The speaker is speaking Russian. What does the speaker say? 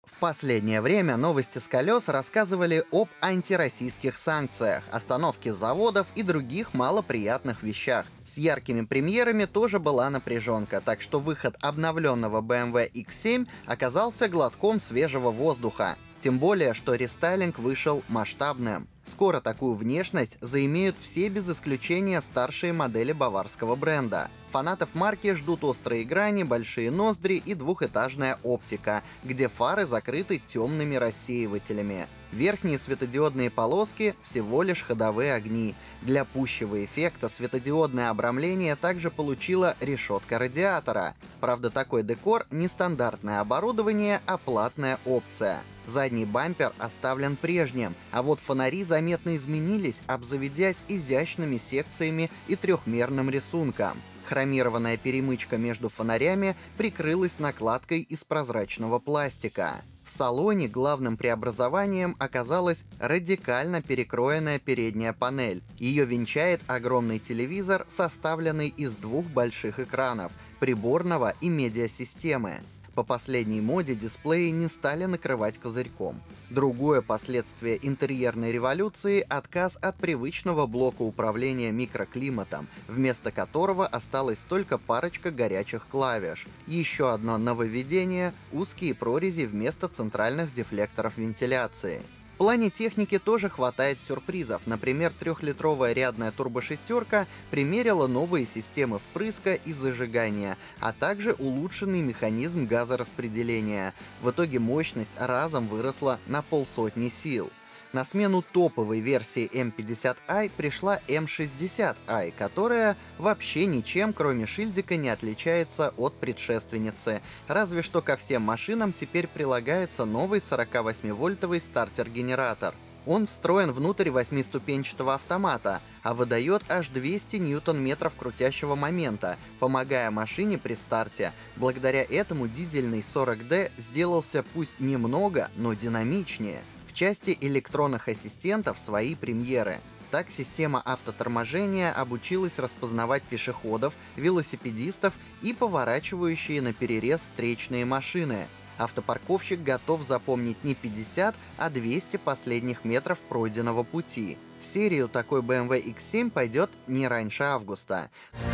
В последнее время новости с колес рассказывали об антироссийских санкциях, остановке заводов и других малоприятных вещах. С яркими премьерами тоже была напряженка, так что выход обновленного BMW X7 оказался глотком свежего воздуха. Тем более, что рестайлинг вышел масштабным. Скоро такую внешность заимеют все без исключения старшие модели баварского бренда. Фанатов марки ждут острые грани, большие ноздри и двухэтажная оптика, где фары закрыты темными рассеивателями. Верхние светодиодные полоски — всего лишь ходовые огни. Для пущего эффекта светодиодное обрамление также получила решетка радиатора. Правда, такой декор — не стандартное оборудование, а платная опция. Задний бампер оставлен прежним, а вот фонари заметно изменились, обзаведясь изящными секциями и трехмерным рисунком. Хромированная перемычка между фонарями прикрылась накладкой из прозрачного пластика. В салоне главным преобразованием оказалась радикально перекроенная передняя панель. Ее венчает огромный телевизор, составленный из двух больших экранов — приборного и медиасистемы. По последней моде дисплеи не стали накрывать козырьком. Другое последствие интерьерной революции — отказ от привычного блока управления микроклиматом, вместо которого осталась только парочка горячих клавиш. Еще одно нововведение — узкие прорези вместо центральных дефлекторов вентиляции. В плане техники тоже хватает сюрпризов. Например, трехлитровая рядная турбошестерка примерила новые системы впрыска и зажигания, а также улучшенный механизм газораспределения. В итоге мощность разом выросла на 150 сил. На смену топовой версии М50i пришла М60i, которая вообще ничем, кроме шильдика, не отличается от предшественницы. Разве что ко всем машинам теперь прилагается новый 48-вольтовый стартер-генератор. Он встроен внутрь 8-ступенчатого автомата, а выдает аж 200 ньютон-метров крутящего момента, помогая машине при старте. Благодаря этому дизельный 40D сделался пусть немного, но динамичнее. В части электронных ассистентов свои премьеры. Так, система автоторможения обучилась распознавать пешеходов, велосипедистов и поворачивающие на перерез встречные машины. Автопарковщик готов запомнить не 50, а 200 последних метров пройденного пути. В серию такой BMW X7 пойдет не раньше августа.